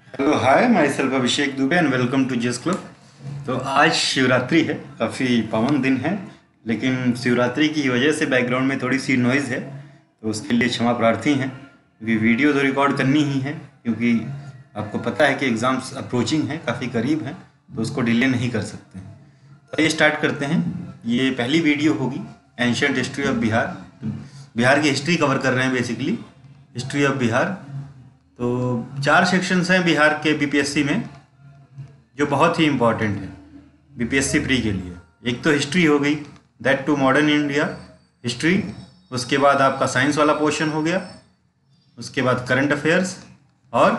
Hello hi, myself Abhishek Dubey and welcome to jess club. तो आज शिवरात्रि है, काफ़ी पावन दिन है। लेकिन शिवरात्रि की वजह से बैकग्राउंड में थोड़ी सी नॉइज़ है, तो उसके लिए क्षमा प्रार्थी हैं, क्योंकि वीडियो तो रिकॉर्ड करनी ही है, क्योंकि आपको पता है कि एग्ज़ाम्स अप्रोचिंग हैं, काफ़ी करीब हैं, तो उसको डिले नहीं कर सकते हैं। तो ये स्टार्ट करते हैं। ये पहली वीडियो होगी एंशियंट हिस्ट्री ऑफ बिहार। तो बिहार की हिस्ट्री कवर कर रहे हैं, बेसिकली हिस्ट्री ऑफ बिहार। तो 4 सेक्शंस हैं बिहार के बीपीएससी में, जो बहुत ही इम्पॉर्टेंट है बीपीएससी प्री के लिए। एक तो हिस्ट्री हो गई, that too modern India history. उसके बाद आपका साइंस वाला पोर्शन हो गया। उसके बाद करंट अफेयर्स और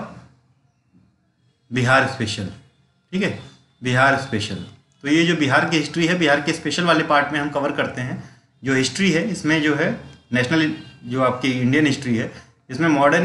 बिहार स्पेशल। ठीक है, बिहार स्पेशल। तो ये जो बिहार की हिस्ट्री है, बिहार के स्पेशल वाले पार्ट में हम कवर करते हैं। जो हिस्ट्री है इसमें जो है नेशनल, जो आपकी इंडियन हिस्ट्री है, इसमें मॉडर्न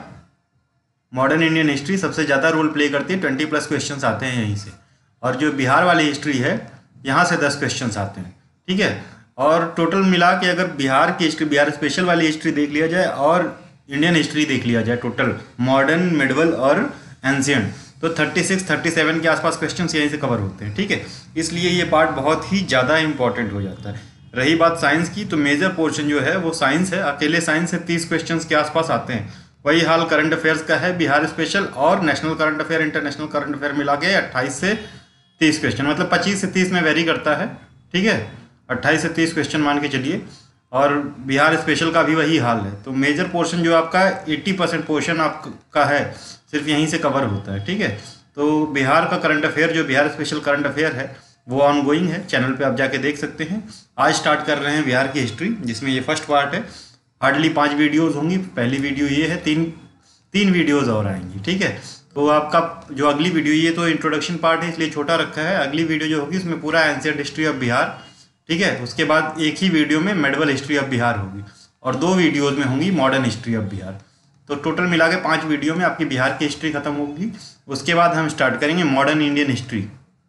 इंडियन हिस्ट्री सबसे ज़्यादा रोल प्ले करती है। 20+ क्वेश्चंस आते हैं यहीं से। और जो बिहार वाली हिस्ट्री है, यहाँ से 10 क्वेश्चंस आते हैं। ठीक है, और टोटल मिला के अगर बिहार की हिस्ट्री, बिहार स्पेशल वाली हिस्ट्री देख लिया जाए और इंडियन हिस्ट्री देख लिया जाए, टोटल मॉडर्न, मिडवल और एंशियंट, तो 36-37 के आसपास क्वेश्चंस यहीं से कवर होते हैं। ठीक है, इसलिए ये पार्ट बहुत ही ज़्यादा इंपॉर्टेंट हो जाता है। रही बात साइंस की, तो मेजर पोर्शन जो है वो साइंस है। अकेले साइंस से 30 क्वेश्चंस के आसपास आते हैं। वही हाल करंट अफेयर्स का है। बिहार स्पेशल और national current affair, international current affair मिला के 28 से 30 क्वेश्चन, मतलब 25 से 30 में वेरी करता है। ठीक है, 28 से 30 क्वेश्चन मान के चलिए। और बिहार स्पेशल का भी वही हाल है। तो मेजर पोर्शन जो आपका 80% पोर्शन आपका है, सिर्फ यहीं से कवर होता है। ठीक है, तो बिहार का करंट अफेयर, जो बिहार स्पेशल करंट अफेयर है, वो ऑनगोइंग है। चैनल पे आप जाके देख सकते हैं। आज स्टार्ट कर रहे हैं बिहार की हिस्ट्री, जिसमें ये फर्स्ट पार्ट है। हार्डली 5 वीडियोज़ होंगी। पहली वीडियो ये है, तीन वीडियोज़ और आएंगी। ठीक है, तो आपका जो अगली वीडियो, ये तो इंट्रोडक्शन पार्ट है इसलिए छोटा रखा है। अगली वीडियो जो होगी उसमें पूरा एंशियंट हिस्ट्री ऑफ बिहार। ठीक है, उसके बाद एक ही वीडियो में मेडवल हिस्ट्री ऑफ बिहार होगी और 2 वीडियोज़ में होंगी मॉडर्न हिस्ट्री ऑफ बिहार। तो टोटल मिला के 5 वीडियो में आपकी बिहार की हिस्ट्री खत्म होगी। उसके बाद हम स्टार्ट करेंगे modern Indian history.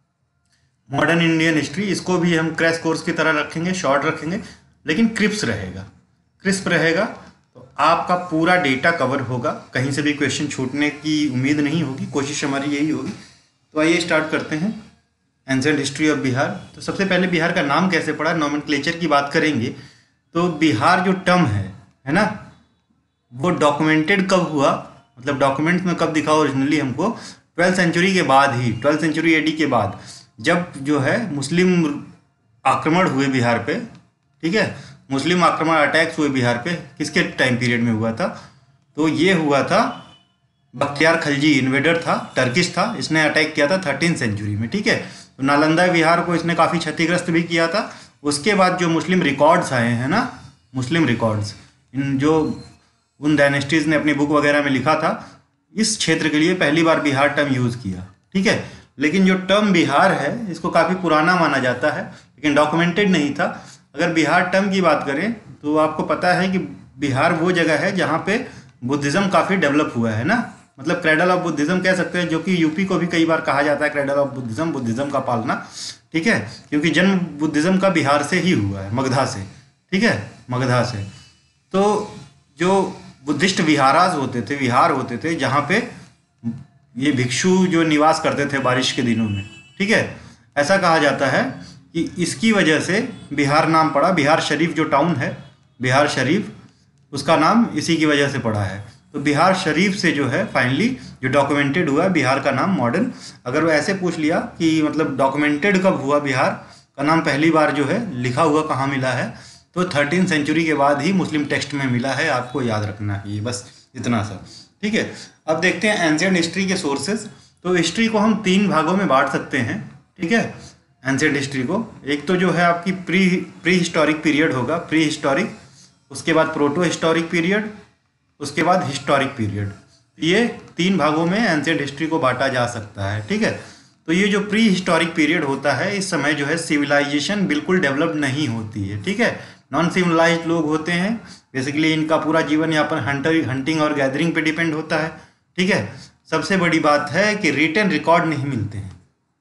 Modern Indian history, इसको भी हम क्रैश कोर्स की तरह रखेंगे, शॉर्ट रखेंगे, लेकिन क्रिस्प रहेगा। तो आपका पूरा डेटा कवर होगा, कहीं से भी क्वेश्चन छूटने की उम्मीद नहीं होगी, कोशिश हमारी यही होगी। तो आइए स्टार्ट करते हैं एंशियंट हिस्ट्री ऑफ बिहार। तो सबसे पहले बिहार का नाम कैसे पड़ा, नॉमेनक्लेचर की बात करेंगे। तो बिहार जो टर्म है ना, वो डॉक्यूमेंटेड कब हुआ, मतलब डॉक्यूमेंट्स में कब दिखा ओरिजिनली हमको, 12th सेंचुरी के बाद ही, 12th सेंचुरी एडी के बाद, जब जो है मुस्लिम आक्रमण हुए बिहार पे। ठीक है, मुस्लिम आक्रमण, अटैक्स हुए बिहार पे। किसके टाइम पीरियड में हुआ था, तो ये हुआ था बख्तियार खलजी, इन्वेडर था, टर्किश था, इसने अटैक किया था 13th सेंचुरी में। ठीक है, तो नालंदा बिहार को इसने काफ़ी क्षतिग्रस्त भी किया था। उसके बाद जो मुस्लिम रिकॉर्ड्स आए हैं ना, मुस्लिम रिकॉर्ड्स, इन जो उन डायनेस्टीज़ ने अपनी बुक वगैरह में लिखा था, इस क्षेत्र के लिए पहली बार बिहार टर्म यूज़ किया। ठीक है, लेकिन जो टर्म बिहार है इसको काफ़ी पुराना माना जाता है, लेकिन डॉक्यूमेंटेड नहीं था। अगर बिहार टर्म की बात करें तो आपको पता है कि बिहार वो जगह है जहाँ पे बुद्धिज़्म काफ़ी डेवलप हुआ है ना, मतलब क्रेडल ऑफ बुद्धिज़्म कह सकते हैं, जो कि यूपी को भी कई बार कहा जाता है क्रेडल ऑफ बुद्धिज़्म, बुद्धिज़्म का पालना। ठीक है, क्योंकि जन्म बुद्धिज़्म का बिहार से ही हुआ है, मगधा से। ठीक है, मगधा से। तो जो बुद्धिस्ट विहाराज होते थे, विहार होते थे, जहाँ पे ये भिक्षु जो निवास करते थे बारिश के दिनों में। ठीक है, ऐसा कहा जाता है कि इसकी वजह से बिहार नाम पड़ा। बिहार शरीफ जो टाउन है, बिहार शरीफ, उसका नाम इसी की वजह से पड़ा है। तो बिहार शरीफ से जो है फाइनली जो डॉक्यूमेंटेड हुआ बिहार का नाम मॉडर्न। अगर वो ऐसे पूछ लिया कि मतलब डॉक्यूमेंटेड कब हुआ, बिहार का नाम पहली बार जो है लिखा हुआ कहाँ मिला है, तो 13th सेंचुरी के बाद ही मुस्लिम टेक्स्ट में मिला है। आपको याद रखना है ये, बस इतना सा। ठीक है, अब देखते हैं एंशियंट हिस्ट्री के सोर्सेज। तो हिस्ट्री को हम 3 भागों में बांट सकते हैं। ठीक है, एंशियंट हिस्ट्री को, एक तो जो है आपकी प्री हिस्टोरिक पीरियड होगा, प्री हिस्टोरिक, उसके बाद प्रोटो हिस्टोरिक पीरियड, उसके बाद हिस्टोरिक पीरियड। ये 3 भागों में एंशियंट हिस्ट्री को बांटा जा सकता है। ठीक है, तो ये जो प्री हिस्टोरिक पीरियड होता है, इस समय जो है सिविलाइजेशन बिल्कुल डेवलप नहीं होती है। ठीक है, नॉन सिविलाइज्ड लोग होते हैं, बेसिकली इनका पूरा जीवन यापन हंटिंग और गैदरिंग पे डिपेंड होता है। ठीक है, सबसे बड़ी बात है कि रिटन रिकॉर्ड नहीं मिलते हैं,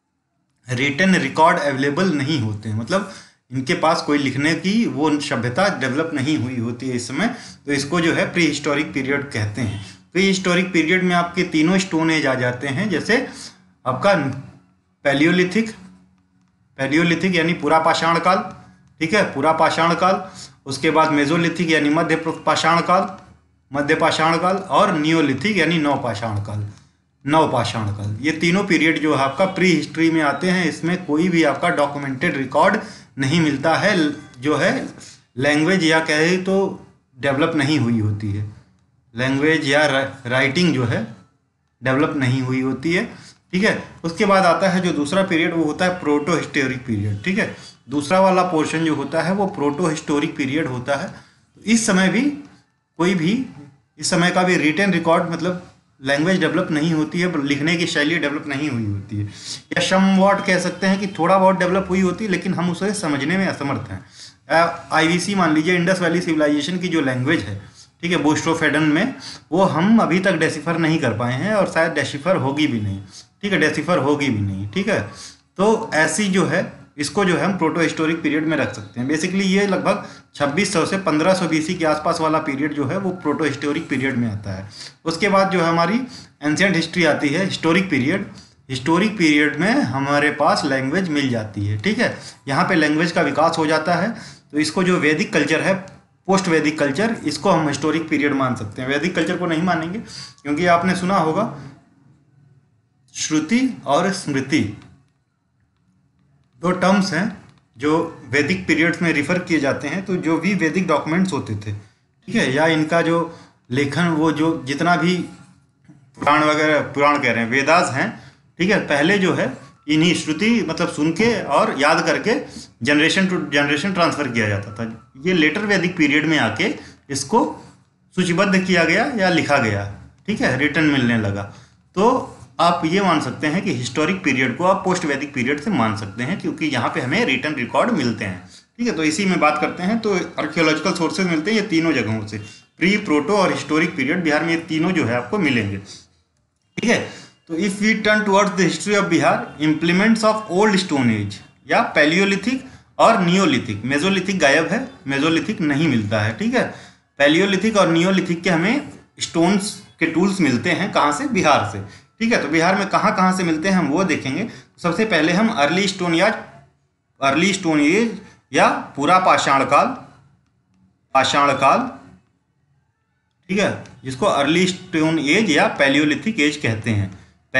रिटन रिकॉर्ड अवेलेबल नहीं होते हैं, मतलब इनके पास कोई लिखने की वो सभ्यता डेवलप नहीं हुई होती है इस समय। तो इसको जो है प्री हिस्टोरिक पीरियड कहते हैं। प्री हिस्टोरिक पीरियड में आपके तीनों स्टोन एज आ जाते हैं, जैसे आपका पैलियोलिथिक यानी पूरा पाषाण काल, ठीक है, पूरा पाषाण काल। उसके बाद मेजोलिथिक यानी मध्य पाषाण काल, और नियोलिथिक यानी नवपाषाण काल। ये तीनों पीरियड जो है आपका प्री हिस्ट्री में आते हैं। इसमें कोई भी आपका डॉक्यूमेंटेड रिकॉर्ड नहीं मिलता है, जो है लैंग्वेज या कहे तो डेवलप नहीं हुई होती है, लैंग्वेज या राइटिंग जो है डेवलप नहीं हुई होती है, ठीक है। उसके बाद आता है जो दूसरा पीरियड, वो होता है प्रोटो हिस्टोरिक पीरियड, ठीक है। दूसरा वाला पोर्शन जो होता है वो प्रोटो हिस्टोरिक पीरियड होता है। इस समय का भी रिटन रिकॉर्ड, मतलब लैंग्वेज डेवलप नहीं होती है, लिखने की शैली डेवलप नहीं हुई होती है, या समवॉट कह सकते हैं कि थोड़ा बहुत डेवलप हुई होती है, लेकिन हम उसे समझने में असमर्थ हैं। IVC मान लीजिए, इंडस वैली सिविलाइजेशन की जो लैंग्वेज है, ठीक है, बोस्टोफेडन में, वो हम अभी तक डेसिफर नहीं कर पाए हैं, और शायद डेसिफर होगी भी नहीं, ठीक है, ठीक है। तो ऐसी जो है, इसको जो है हम प्रोटो हिस्टोरिक पीरियड में रख सकते हैं। बेसिकली ये लगभग 2600 से 1500 BC के आसपास वाला पीरियड जो है वो प्रोटो हिस्टोरिक पीरियड में आता है। उसके बाद जो है हमारी एंशिएंट हिस्ट्री आती है, हिस्टोरिक पीरियड में हमारे पास लैंग्वेज मिल जाती है, ठीक है। यहाँ पे लैंग्वेज का विकास हो जाता है, तो इसको जो वैदिक कल्चर है, पोस्ट वैदिक कल्चर, इसको हम हिस्टोरिक पीरियड मान सकते हैं। वैदिक कल्चर को नहीं मानेंगे, क्योंकि आपने सुना होगा श्रुति और स्मृति दो टर्म्स हैं जो वैदिक पीरियड्स में रिफ़र किए जाते हैं। तो जो भी वैदिक डॉक्यूमेंट्स होते थे, ठीक है, या इनका जो लेखन, वो जो जितना भी पुराण कह रहे हैं, वेदास हैं, ठीक है, पहले जो है इन्हीं श्रुति मतलब सुन के और याद करके जनरेशन टू जनरेशन ट्रांसफ़र किया जाता था। ये लेटर वैदिक पीरियड में आके इसको सूचीबद्ध किया गया या लिखा गया, ठीक है, रिटर्न मिलने लगा। तो आप ये मान सकते हैं कि हिस्टोरिक पीरियड को आप पोस्ट वैदिक पीरियड से मान सकते हैं, क्योंकि यहाँ पे हमें रिटर्न रिकॉर्ड मिलते हैं, ठीक है। तो इसी में बात करते हैं, तो आर्कियोलॉजिकल सोर्सेज मिलते हैं ये तीनों जगहों से, प्री, प्रोटो और हिस्टोरिक पीरियड, बिहार में ये तीनों जो है आपको मिलेंगे, ठीक है। तो if we turn towards the history of Bihar, implements of old stone age या पैलियोलिथिक और नियोलिथिक, मेजोलिथिक गायब है, मेजोलिथिक नहीं मिलता है, ठीक है। पैलियोलिथिक और नियोलिथिक के हमें स्टोन्स के टूल्स मिलते हैं, कहाँ से? बिहार से, ठीक है। तो बिहार में कहाँ से मिलते हैं हम वो देखेंगे। सबसे पहले हम अर्ली स्टोन एज या पूरा पाषाण काल, ठीक है, जिसको अर्ली स्टोन एज या पैलियोलिथिक एज कहते हैं।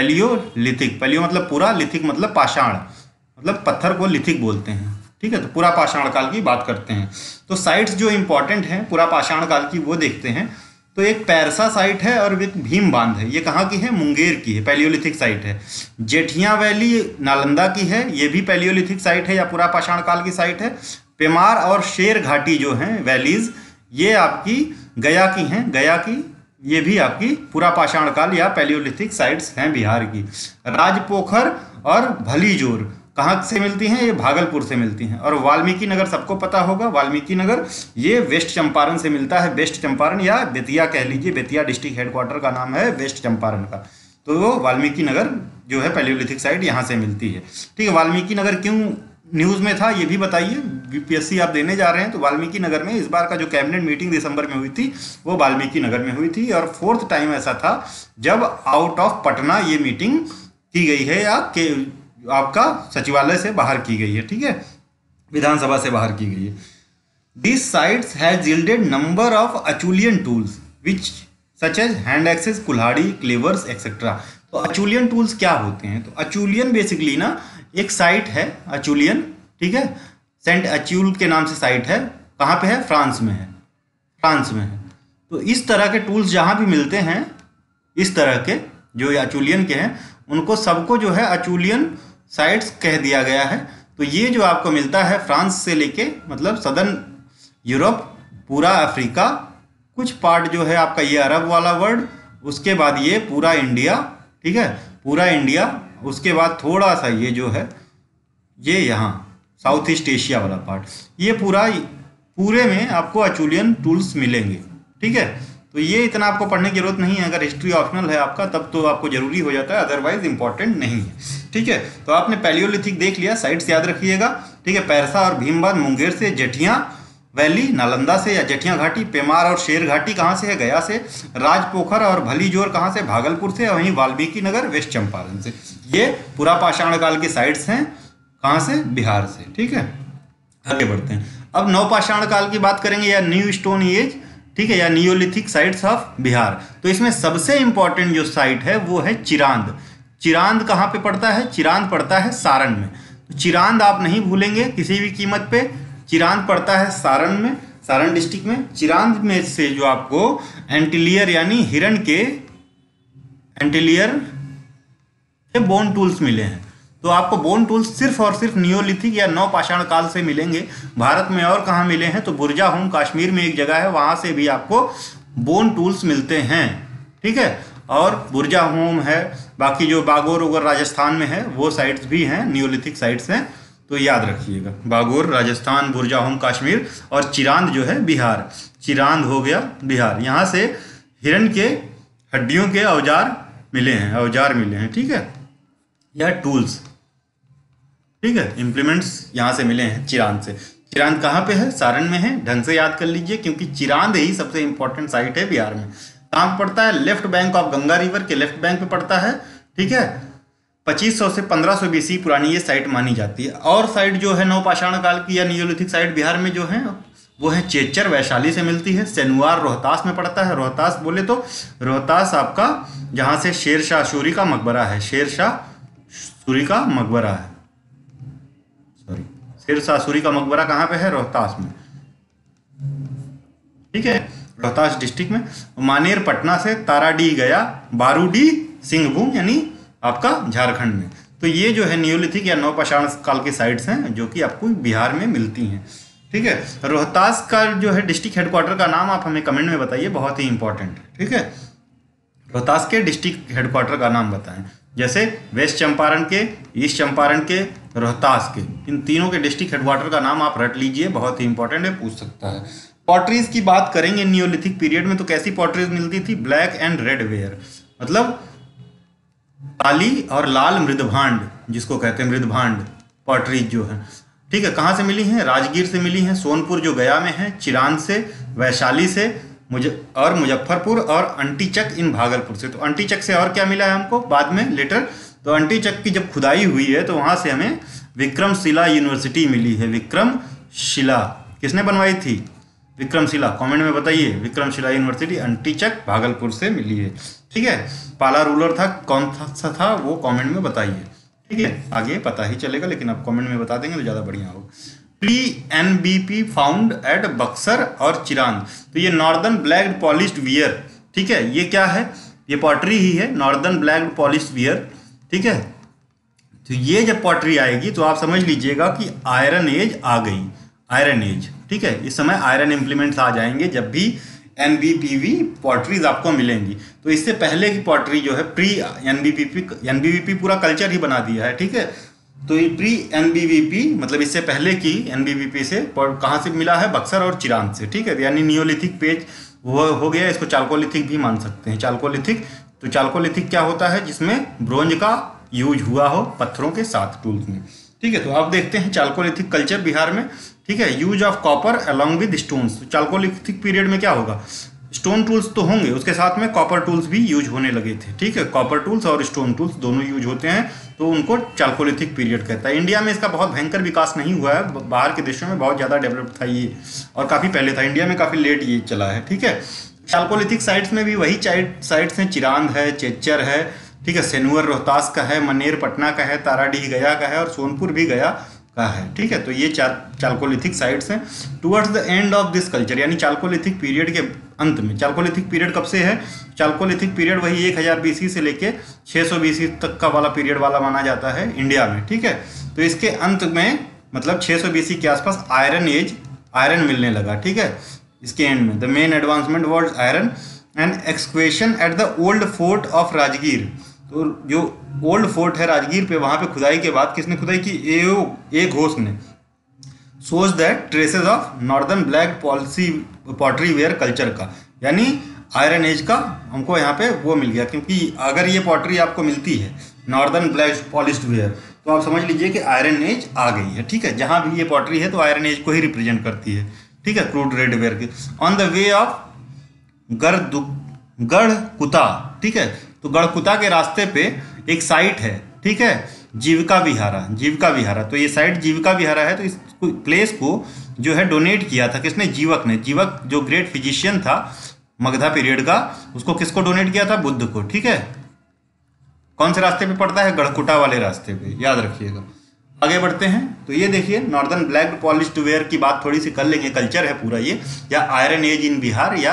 पैलियो मतलब पूरा, लिथिक मतलब पाषाण, मतलब पत्थर को लिथिक बोलते हैं, ठीक है। तो पूरा पाषाण काल की बात करते हैं। तो साइट्स जो इंपॉर्टेंट हैं पूरा पाषाण काल की वो देखते हैं। तो एक पैरसा साइट है और एक भीम बांध है, ये कहाँ की है? मुंगेर की है, पैलियोलिथिक साइट है। जेठिया वैली नालंदा की है, ये भी पैलियोलिथिक साइट है या पूरा पाषाण काल की साइट है। पेमार और शेर घाटी जो हैं वैलीज, ये आपकी गया की हैं, ये भी आपकी पूरा पाषाण काल या पैलियोलिथिक साइट्स हैं बिहार की। राजपोखर और भलीजोर कहाँ से मिलती हैं? ये भागलपुर से मिलती हैं। और वाल्मीकि नगर सबको पता होगा, वाल्मीकि नगर ये वेस्ट चंपारण से मिलता है, वेस्ट चंपारण या बेतिया कह लीजिए, बेतिया डिस्ट्रिक्ट हेडक्वार्टर का नाम है वेस्ट चंपारण का। तो वो वाल्मीकि नगर जो है पैलियोलिथिक साइट यहाँ से मिलती है, ठीक है। वाल्मीकि नगर क्यों न्यूज़ में था ये भी बताइए, UPSC आप देने जा रहे हैं। तो वाल्मीकि नगर में इस बार का जो कैबिनेट मीटिंग दिसंबर में हुई थी वो वाल्मीकि नगर में हुई थी, और 4th टाइम ऐसा था जब आउट ऑफ पटना ये मीटिंग की गई है, या आपका सचिवालय से बाहर की गई है, ठीक है, विधानसभा से बाहर की गई है। This sites has yielded number of Acheulian tools which such as hand axes, कुल्हाड़ी, क्लेवर्स एक्सेट्रा। तो अचूलियन टूल्स क्या होते हैं? तो अचूलियन बेसिकली ना एक साइट है, अचूलियन, ठीक है, सेंट अचूल के नाम से साइट है। कहाँ पे है? फ्रांस में है। तो इस तरह के टूल्स जहाँ भी मिलते हैं, इस तरह के जो अचूलियन के हैं, उनको सबको जो है अचूलियन साइट्स कह दिया गया है। तो ये जो आपको मिलता है फ्रांस से लेके मतलब सदर्न यूरोप, पूरा अफ्रीका, कुछ पार्ट जो है आपका ये अरब वाला वर्ल्ड, उसके बाद ये पूरा इंडिया, ठीक है, पूरा इंडिया, उसके बाद थोड़ा सा ये जो है ये यहाँ साउथ ईस्ट एशिया वाला पार्ट, ये पूरे में आपको अचूलियन टूल्स मिलेंगे, ठीक है। तो ये इतना आपको पढ़ने की जरूरत नहीं है, अगर हिस्ट्री ऑप्शनल है आपका तब तो आपको जरूरी हो जाता है, अदरवाइज इंपॉर्टेंट नहीं है, ठीक है। तो आपने पैलियोलिथिक देख लिया, साइट्स याद रखिएगा, ठीक है। पैरसा और भीमबांध मुंगेर से, जेठिया वैली नालंदा से या जटिया घाटी, पेमार और शेर घाटी कहाँ से है, गया से, राजपोखर और भलीजोर कहाँ से, भागलपुर से, वहीं वाल्मीकि नगर वेस्ट चंपारण से। ये पूरा पाषाण काल के साइट्स हैं, कहाँ से, बिहार से। ठीक है, आगे बढ़ते हैं। अब नवपाषाण काल की बात करेंगे या न्यू स्टोन एज, ठीक है, या नियोलिथिक साइट्स ऑफ बिहार। तो इसमें सबसे इंपॉर्टेंट जो साइट है वो है चिरांद। चिरांद कहाँ पे पड़ता है, चिरांद पड़ता है सारण में। तो चिरांद आप नहीं भूलेंगे किसी भी कीमत पे। चिरांद पड़ता है सारण में, सारण डिस्ट्रिक्ट में। चिरांद में से जो आपको एंटिलियर यानी हिरण के एंटिलियर के बोन टूल्स मिले हैं। तो आपको बोन टूल्स सिर्फ और सिर्फ नियोलिथिक या नवपाषाण काल से मिलेंगे। भारत में और कहाँ मिले हैं, तो बुर्जा होम कश्मीर में एक जगह है, वहाँ से भी आपको बोन टूल्स मिलते हैं। ठीक है, और बुर्जा होम है, बाकी जो बागोर वगैरह राजस्थान में है वो साइट्स भी हैं, नियोलिथिक साइट्स हैं, तो याद रखिएगा। बागोर राजस्थान, बुर्जा होम कश्मीर, और चिरांद जो है बिहार। चिरांद हो गया बिहार। यहाँ से हिरण के हड्डियों के औजार मिले हैं, ठीक है, या टूल्स, ठीक है, इम्प्लीमेंट्स यहाँ से मिले हैं चिरांद से। चिरांद कहाँ पे है, सारण में है। ढंग से याद कर लीजिए क्योंकि चिरांद ही सबसे इंपॉर्टेंट साइट है बिहार में। कहाँ पड़ता है, left bank of Ganga river के लेफ्ट बैंक पे पड़ता है। ठीक है, 2500 से 1500 बीसी पुरानी ये साइट मानी जाती है। और साइट जो है नवपाषाण काल की या नियोलिथिक साइट बिहार में जो है वो है चेचर, वैशाली से मिलती है। सेनुआर रोहतास में पड़ता है। रोहतास बोले तो रोहतास आपका जहाँ से शेर शाह सूरी का मकबरा है, शेर शाह सूरी का मकबरा है, सॉरी, शेर शाह सूरी का मकबरा कहाँ पे है, रोहतास में। ठीक है, रोहतास डिस्ट्रिक्ट में। मानेर पटना से, ताराडीह गया, बारूडीह सिंहभूम यानी आपका झारखंड में। तो ये जो है नियोलिथिक या नवपाषाण काल की साइट्स हैं जो कि आपको बिहार में मिलती हैं। ठीक है, रोहतास का जो है डिस्ट्रिक्ट हेडक्वार्टर का नाम आप हमें कमेंट में बताइए, बहुत ही इंपॉर्टेंट है। ठीक है, रोहतास के डिस्ट्रिक्ट हेडक्वार्टर का नाम बताएं। जैसे वेस्ट चंपारण के, ईस्ट चंपारण के, रोहतास के, इन तीनों के डिस्ट्रिक्ट हेडक्वार्टर का नाम आप रट लीजिए, बहुत ही इंपॉर्टेंट है, पूछ सकता है। पॉटरीज की बात करेंगे नियोलिथिक पीरियड में तो कैसी पॉटरीज मिलती थी, ब्लैक एंड रेड वेयर, मतलब काली और लाल मृदभांड, जिसको कहते हैं मृदभांड पॉटरीज जो है। ठीक है, कहाँ से मिली हैं, राजगीर से मिली हैं, सोनपुर जो गया में है, चिरांद से, वैशाली से, और मुजफ्फरपुर, और अंटीचक इन भागलपुर से। तो अंटीचक से और क्या मिला है हमको बाद में लेटर, तो अंटीचक की जब खुदाई हुई है तो वहाँ से हमें विक्रमशिला यूनिवर्सिटी मिली है। विक्रमशिला किसने बनवाई थी, विक्रमशिला, कमेंट में बताइए। विक्रमशिला यूनिवर्सिटी अंटीचक भागलपुर से मिली है। ठीक है, पहला रूलर था कौन सा था वो कमेंट में बताइए। ठीक है, आगे पता ही चलेगा लेकिन आप कमेंट में बता देंगे तो ज़्यादा बढ़िया होगा। Pre NBP found at Buxar और चिरांद, तो ये नॉर्दर्न ब्लैक पॉलिश्ड वियर। ठीक है, ये क्या है, ये पॉटरी ही है, नॉर्दर्न ब्लैक पॉलिश्ड वियर। ठीक है, तो ये जब पॉटरी आएगी तो आप समझ लीजिएगा कि आयरन एज आ गई, आयरन एज। ठीक है, इस समय आयरन इम्प्लीमेंट्स आ जाएंगे जब भी एनबीपीवी पॉटरीज आपको मिलेंगी। तो इससे पहले की पॉटरी जो है प्री एनबीवीपी पूरा कल्चर ही बना दिया है। ठीक है, तो ये प्री एनबीवीपी मतलब इससे पहले की एनबीवीपी से कहाँ से मिला है, बक्सर और चिरांद से। ठीक है, यानी नियोलिथिक पेज वो हो गया, इसको चाल्कोलिथिक भी मान सकते हैं। चाल्कोलिथिक, तो चाल्कोलिथिक क्या होता है, जिसमें ब्रोंज का यूज हुआ हो पत्थरों के साथ टूल्स में। ठीक है, तो आप देखते हैं चाल्कोलिथिक कल्चर बिहार में। ठीक है, use of copper along with stones, तो चाल्कोलिथिक पीरियड में क्या होगा, स्टोन टूल्स तो होंगे, उसके साथ में कॉपर टूल्स भी यूज होने लगे थे। ठीक है, कॉपर टूल्स और स्टोन टूल्स दोनों यूज होते हैं, तो उनको चाल्कोलिथिक पीरियड कहता है। इंडिया में इसका बहुत भयंकर विकास नहीं हुआ है, बाहर के देशों में बहुत ज़्यादा डेवलप था ये, और काफ़ी पहले था, इंडिया में काफ़ी लेट ये चला है। ठीक है, चाल्कोलिथिक साइट्स में भी वही साइट्स हैं, चिरांद है, चेच्चर है, ठीक है, सेनुअर रोहतास का है, मनेर पटना का है, ताराडीह गया का है, और सोनपुर भी गया का है। ठीक है, तो ये चाल्कोलिथिक साइट्स हैं। Towards the end of this culture, यानी चाल्कोलिथिक पीरियड के अंत में, चाल्कोलिथिक पीरियड कब से है, चाल्कोलिथिक पीरियड वही 1000 बीसी से लेके 600 बीसी तक का वाला पीरियड वाला माना जाता है इंडिया में। ठीक है, तो इसके अंत में मतलब 600 बीसी के आसपास आयरन मिलने लगा। ठीक है, इसके एंड में the main advancement was iron and excavation at the old fort of Rajgir. तो जो ओल्ड फोर्ट है राजगीर पे, वहाँ पे खुदाई के बाद किसने खुदाई की, ए घोष ने, shows that traces of northern black pottery ware culture का, यानी आयरन एज का हमको यहाँ पे वो मिल गया। क्योंकि अगर ये पॉटरी आपको मिलती है नॉर्दर्न ब्लैक पॉलिश्ड वेयर, तो आप समझ लीजिए कि आयरन एज आ गई है। ठीक है, जहाँ भी ये पॉटरी है तो आयरन एज को ही रिप्रेजेंट करती है। ठीक है, क्रूड रेडवेयर की। On the way of Garhkuta, ठीक है, तो गढ़कुता के रास्ते पे एक साइट है, ठीक है, जीविका विहारा। तो ये साइट जीविका विहारा है। तो इस प्लेस को जो है डोनेट किया था किसने? जीवक ने। जीवक जो ग्रेट फिजिशियन था मगधा पीरियड का, उसको किसको डोनेट किया था? बुद्ध को, ठीक है। कौन से रास्ते पे पड़ता है? गढ़कुटा वाले रास्ते पे, याद रखिएगा। आगे बढ़ते हैं तो ये देखिए नॉर्दर्न ब्लैक पॉलिश्ड वेयर की बात थोड़ी सी कर लेंगे, कल्चर है पूरा ये, या आयरन एज इन बिहार या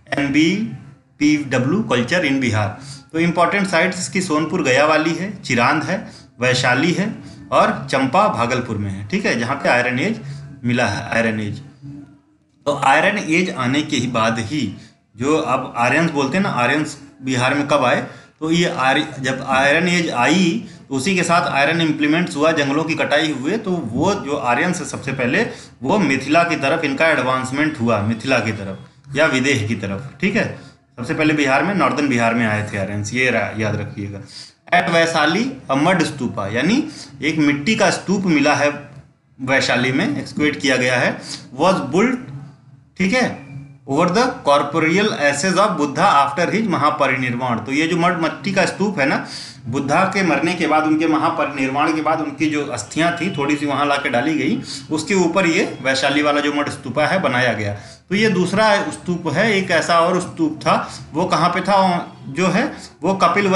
NBPW कल्चर इन बिहार। तो इंपॉर्टेंट साइट्स इसकी सोनपुर गया वाली है, चिरांद है, वैशाली है और चंपा भागलपुर में है, ठीक है, जहाँ पे आयरन एज मिला है, आयरन एज। तो आयरन एज आने के ही बाद ही जो अब आर्यंस बोलते हैं ना, आर्यंस बिहार में कब आए? तो ये जब आयरन एज आई तो उसी के साथ आयरन इम्प्लीमेंट्स हुआ, जंगलों की कटाई हुए, तो वो जो आर्यंस है सबसे पहले वो मिथिला की तरफ इनका एडवांसमेंट हुआ, मिथिला की तरफ या विदेह की तरफ, ठीक है। सबसे पहले बिहार में, नॉर्दर्न बिहार में आए थे आर्यंस, ये याद रखिएगा। At Vaishali a mud stupa, यानी एक मिट्टी का स्तूप मिला है वैशाली में, एक्सक्वेट किया गया है, वॉज बुल्ट, ठीक है, over the corporeal ashes of Buddha after his Mahaparinirvana. तो ये जो मट्टी का स्तूप है ना, बुद्धा के मरने के बाद, उनके महापरिनिर्वाण के बाद उनकी जो अस्थियां थी थोड़ी सी वहां लाके डाली गई, उसके ऊपर ये वैशाली वाला जो मड स्तूपा है बनाया गया। तो ये दूसरा स्तूप है। एक ऐसा और स्तूप था, वो कहाँ पे था? जो है वो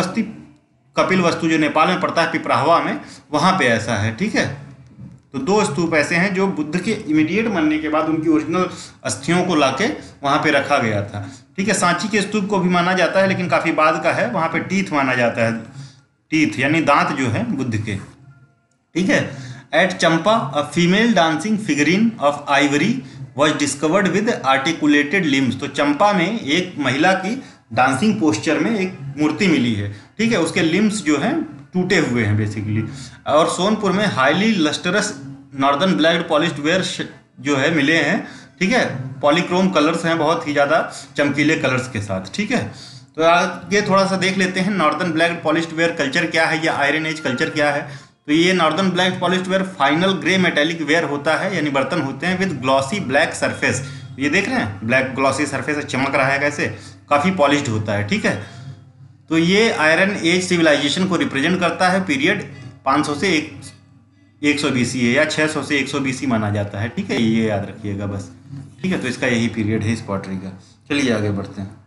कपिल वस्तु जो नेपाल में पड़ता है, पिपराहवा में, वहाँ पे ऐसा है, ठीक है। तो दो स्तूप ऐसे हैं जो बुद्ध के इमीडिएट मरने के बाद उनकी ओरिजिनल अस्थियों को लाके वहाँ पे रखा गया था, ठीक है। सांची के स्तूप को भी माना जाता है, लेकिन काफ़ी बाद का है, वहाँ पे टीथ माना जाता है, टीथ यानी दांत जो है बुद्ध के, ठीक है। At Champa a female dancing figurine of ivory was discovered with articulated limbs. तो चंपा में एक महिला की डांसिंग पोस्चर में एक मूर्ति मिली है, ठीक है, उसके लिम्स जो हैं टूटे हुए हैं बेसिकली। और सोनपुर में highly lustrous northern black polished ware जो है मिले हैं, ठीक है, पॉलीक्रोम कलर्स हैं, बहुत ही ज़्यादा चमकीले कलर्स के साथ, ठीक है। तो आगे थोड़ा सा देख लेते हैं northern black polished ware culture क्या है या आयरन एज कल्चर क्या है। तो ये northern black polished ware final grey metallic ware होता है, यानी बर्तन होते हैं विद ग्लॉसी ब्लैक सरफेस। ये देख रहे हैं ब्लैक ग्लॉसी सरफेस चमक रहा है कैसे, काफ़ी पॉलिश्ड होता है, ठीक है। तो ये आयरन एज सिविलाइजेशन को रिप्रेजेंट करता है। पीरियड 500 से 100 BC है या 600 से 100 BC माना जाता है, ठीक है, ये याद रखिएगा बस, ठीक है। तो इसका यही पीरियड है इस पॉटरी का। चलिए आगे बढ़ते हैं।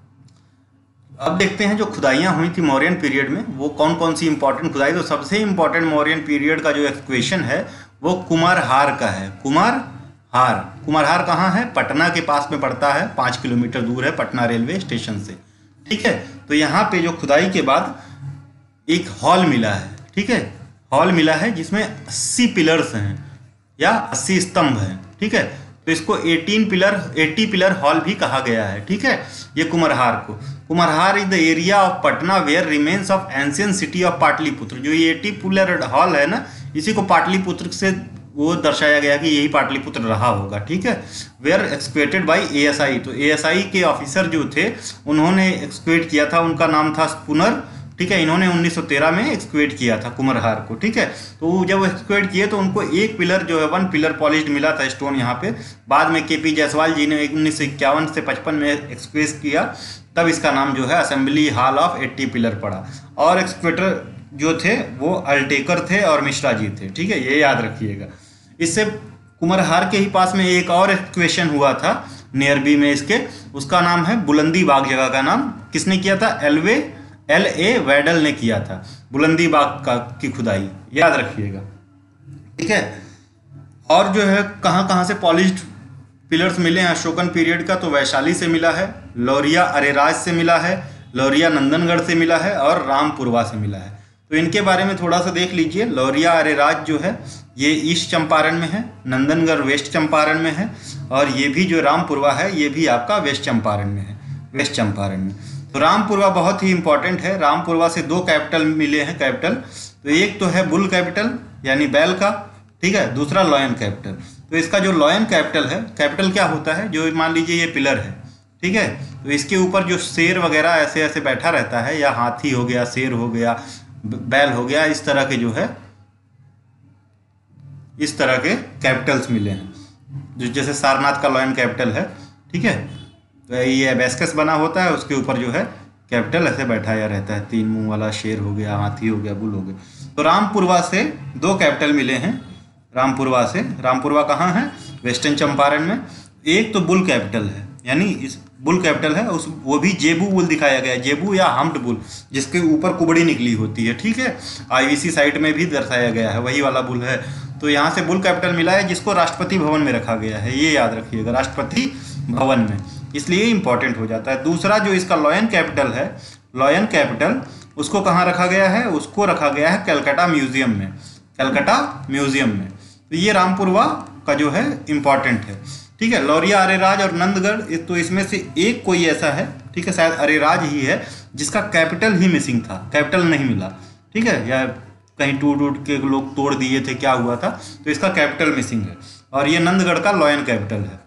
अब देखते हैं जो खुदाइयाँ हुई थी मौर्यन पीरियड में, वो कौन कौन सी इंपॉर्टेंट खुदाई। तो सबसे इंपॉर्टेंट मौर्यन पीरियड का जो एक्सक्वेशन है वो कुमारहार का है। कुमारहार कहाँ है? पटना के पास में पड़ता है, 5 किलोमीटर दूर है पटना रेलवे स्टेशन से, ठीक है। तो यहाँ पे जो खुदाई के बाद एक हॉल मिला है, ठीक है, हॉल मिला है जिसमें 80 पिलर्स हैं या 80 स्तंभ हैं, ठीक है। तो इसको 80 पिलर हॉल भी कहा गया है, ठीक है। ये Kumhrar is the area of Patna where remains of ancient city of Pataliputra. जो ये 80 पिलर हॉल है ना, इसी को पाटलिपुत्र से वो दर्शाया गया कि यही पाटलिपुत्र रहा होगा, ठीक है। Were excavated by ASI। तो ASI के ऑफिसर जो थे उन्होंने एक्सक्वेट किया था, उनका नाम था स्पूनर, ठीक है। इन्होंने 1913 में एक्सक्वेट किया था कुम्हार को, ठीक है। तो जब एक्सक्वेट किए तो उनको एक पिलर जो है 1 पिलर पॉलिश्ड मिला था स्टोन यहाँ पे। बाद में KP जायसवाल जी ने 1951 से 55 में एक्सक्वेट किया, तब इसका नाम जो है असेंबली हॉल ऑफ 80 पिलर पड़ा। और एक्सक्वेटर जो थे वो अल्टेकर थे और मिश्रा जी थे, ठीक है, ये याद रखिएगा। इससे कुम्हार के ही पास में एक और एक्सक्वेशन हुआ था नियर बी में इसके, उसका नाम है बुलंदी बाग। जगह का नाम किसने किया था? LA वैडल ने किया था बुलंदी बाग की खुदाई, याद रखिएगा, ठीक है। और जो है कहाँ कहाँ से पॉलिश्ड पिलर्स मिले हैं अशोकन पीरियड का? तो वैशाली से मिला है, लौरिया अरेराज से मिला है, लौरिया नंदनगढ़ से मिला है और रामपुरवा से मिला है। तो इनके बारे में थोड़ा सा देख लीजिए। लौरिया अरेराज जो है ये ईस्ट चंपारण में है, नंदनगढ़ वेस्ट चंपारण में है, और ये भी जो रामपुरवा है ये भी आपका वेस्ट चंपारण में है, वेस्ट चंपारण में। तो रामपुरवा बहुत ही इंपॉर्टेंट है। रामपुरवा से 2 कैपिटल मिले हैं, कैपिटल। तो एक तो है बुल कैपिटल यानी बैल का, ठीक है, दूसरा लॉयन कैपिटल। तो इसका जो लॉयन कैपिटल है, कैपिटल क्या होता है? जो मान लीजिए ये पिलर है, ठीक है, तो इसके ऊपर जो शेर वगैरह ऐसे ऐसे बैठा रहता है, या हाथी हो गया, शेर हो गया, बैल हो गया, इस तरह के जो है, इस तरह के कैपिटल्स मिले हैं जो जैसे सारनाथ का लॉयन कैपिटल है, ठीक है। तो ये एबेस्कस बना होता है, उसके ऊपर जो है कैपिटल ऐसे बैठाया रहता है, 3 मुंह वाला शेर हो गया, हाथी हो गया, बुल हो गया। तो रामपुरवा से 2 कैपिटल मिले हैं। रामपुरवा से, रामपुरवा कहाँ है? वेस्टर्न चंपारण में। एक तो बुल कैपिटल है, यानी इस बुल कैपिटल है, उस वो भी जेबू बुल दिखाया गया है, जेबू या हम्प्ड बुल, जिसके ऊपर कुबड़ी निकली होती है, ठीक है। आईवीसी साइट में भी दर्शाया गया है, वही वाला बुल है। तो यहाँ से बुल कैपिटल मिला है, जिसको राष्ट्रपति भवन में रखा गया है, ये याद रखिएगा, राष्ट्रपति भवन में, इसलिए इंपॉर्टेंट हो जाता है। दूसरा जो इसका लॉयन कैपिटल है, लॉयन कैपिटल, उसको कहाँ रखा गया है? उसको रखा गया है कलकत्ता म्यूजियम में, कलकत्ता म्यूजियम में। तो ये रामपुरवा का जो है इम्पॉर्टेंट है, ठीक है। लौरिया, अरेराज और नंदगढ़, तो इसमें से एक कोई ऐसा है, ठीक है, शायद अरेराज ही है, जिसका कैपिटल ही मिसिंग था, कैपिटल नहीं मिला, ठीक है, या कहीं टूट के लोग तोड़ दिए थे, क्या हुआ था, तो इसका कैपिटल मिसिंग है। और ये नंदगढ़ का लॉयन कैपिटल है,